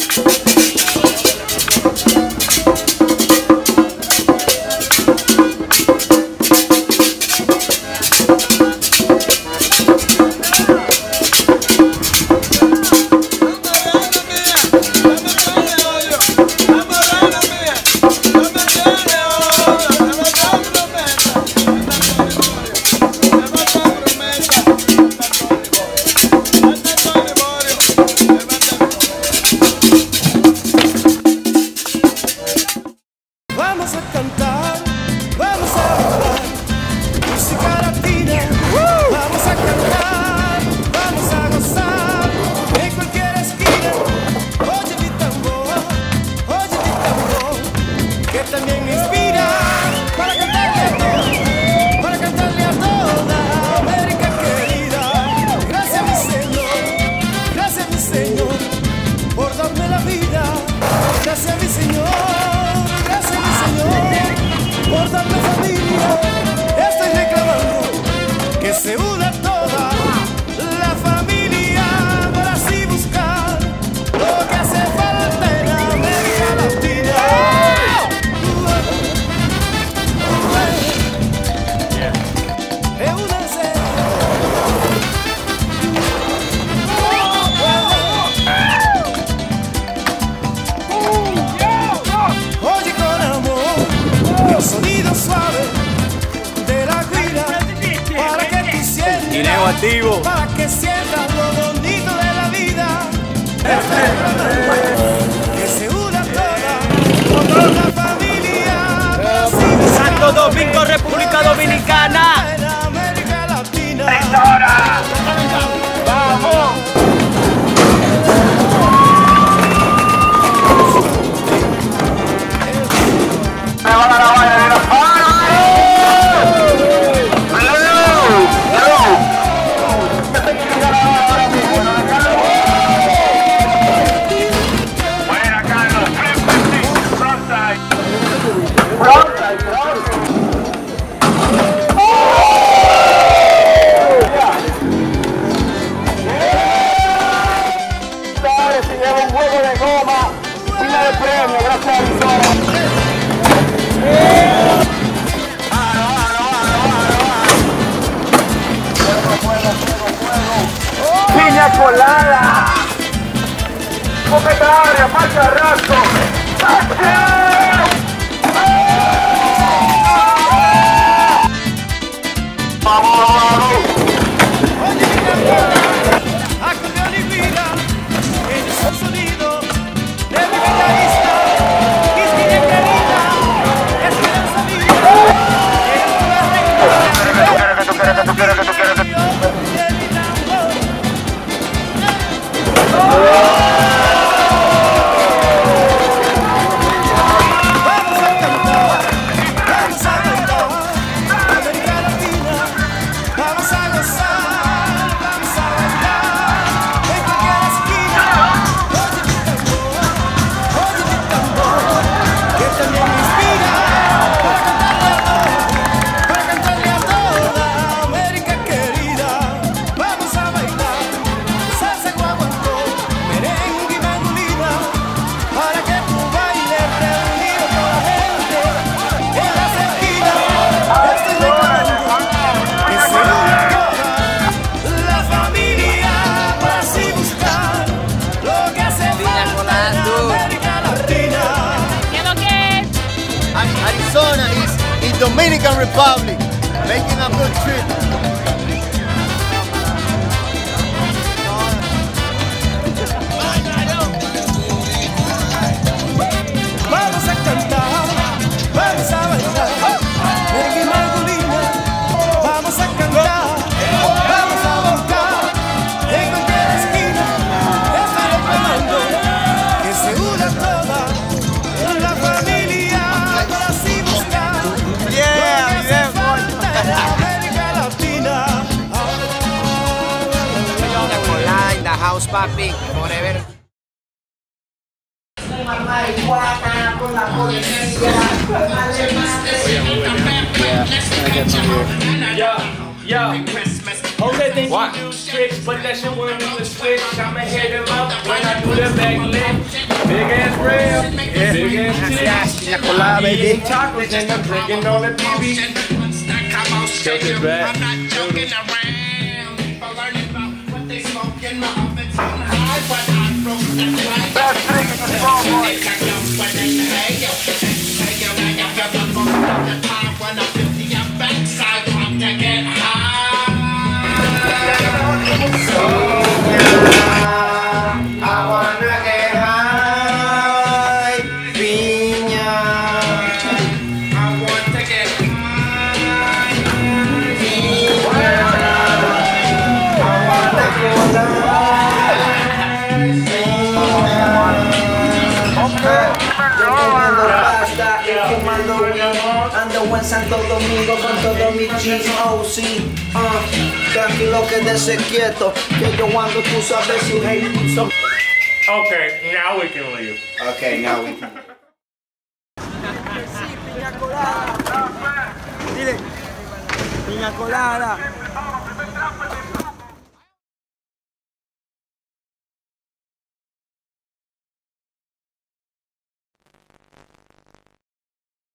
Para que sientas lo bonito de la vida. Que se una toda la familia. Santo Domingo, República Dominicana. En América Latina. ¡Vamos! Me van a la valla de la Piña Colada, Copetaria, Mark Carrasco. Acordeón y vida, el sonido de mi guitarrista, Cristina querida, esperanza mía, que tú quieres. AriZona is in Dominican Republic, making a good trip. Vamos a cantar, vamos a bailar, merengue y mandolina. Vamos a cantar, vamos a bailar, en cualquier esquina. Estoy reclamando que se una toda la familia para así buscar lo que hace falta en América Latina. Colada in the house, papi, forever. Yo, only thing you do is tricks, but that shit won't even switch. I'ma hit him up when I do the back lift. Big ass ram. Big ass titties. Piña colada, baby. Tacos and I'm drinking on the TV. Tilt it back. Ando en Santo Domingo con todos mis G's, oh sí, tranquilo quédese quieto, que yo ando, tú sabes, you hate me so. Okay, now we can leave. Okay, now we can. Piña colada. Dile. Piña colada.